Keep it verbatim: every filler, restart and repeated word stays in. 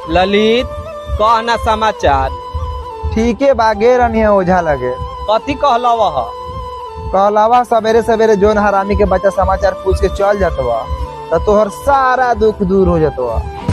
ललित कहना समाचार। ठीक है बा गे रनिया ओझा लगे। कथी कहला वह? कहलावा सवेरे सवेरे जोन हरामी के बच्चा समाचार पूछ के चल जातवा तो तोहर सारा दुख दूर हो जातवा।